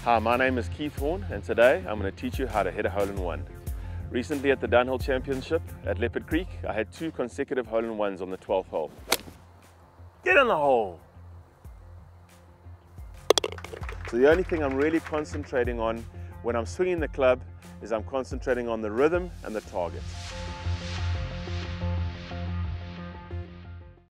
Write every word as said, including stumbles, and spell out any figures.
Hi, my name is Keith Horn, and today I'm going to teach you how to hit a hole-in-one. Recently at the Dunhill Championship at Leopard Creek, I had two consecutive hole-in-ones on the twelfth hole. Get in the hole! So the only thing I'm really concentrating on when I'm swinging the club is I'm concentrating on the rhythm and the target.